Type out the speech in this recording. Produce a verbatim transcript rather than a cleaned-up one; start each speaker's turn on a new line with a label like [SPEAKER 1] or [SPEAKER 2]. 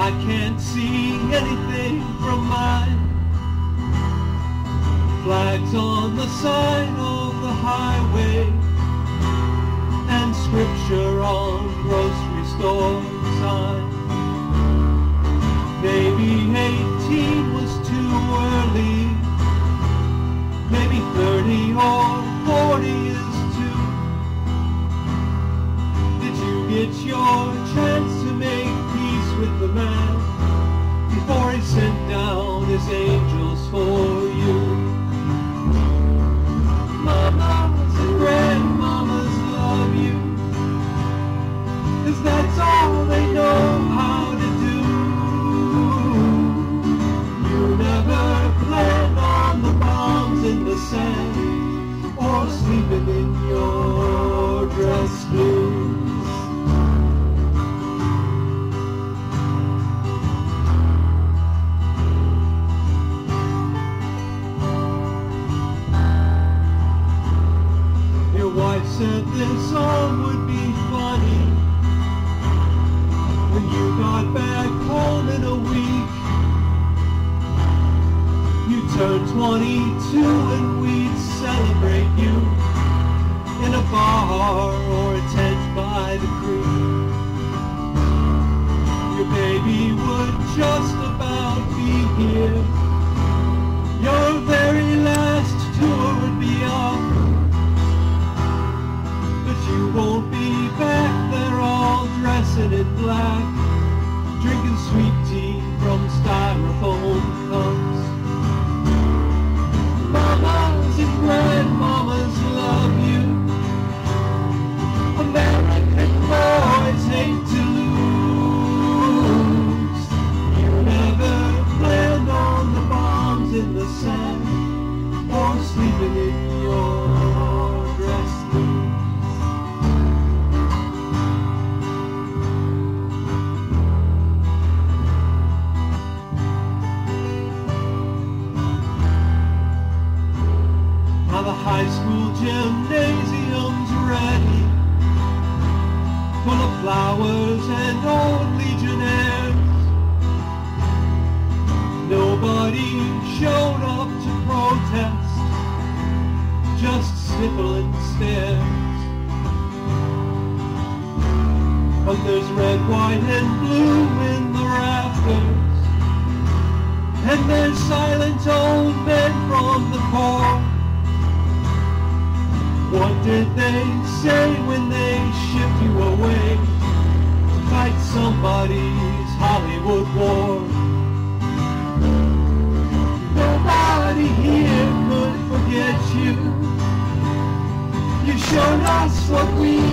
[SPEAKER 1] I can't see anything from mine. Flags on the side of the highway, and scripture on grocery store signs. Maybe eighteen was too early, maybe thirty or forty is too. Did you get your chance to make peace with the man before he sent down his angels for you? Mamas and grandmamas love you, 'cause that's all they know how to do. You never planned on the bombs in the sand, or sleeping in your dress blues. Your wife said this song would be funny when you got back home in a week. You turned twenty-two and we'd celebrate you in a bar or a tent by the creek. Your baby would just about be here. Your very last tour would be off, but you won't be back there all dressing in black, drinking sweet tea from styrofoam cups. Mamas and grandmamas love you. American boys hate to lose. You never planned on the bombs in the sand, or sleeping in your dress blues. Now the high school gymnasium's ready, full of flowers and old legionnaires. Nobody showed up to protest, just sniffling stares. But there's red, white, and blue in the rafters, and there's silent old men from the Corps. What did they say when they shipped you away to fight somebody's Hollywood war? Nobody here could forget you. You showed us what we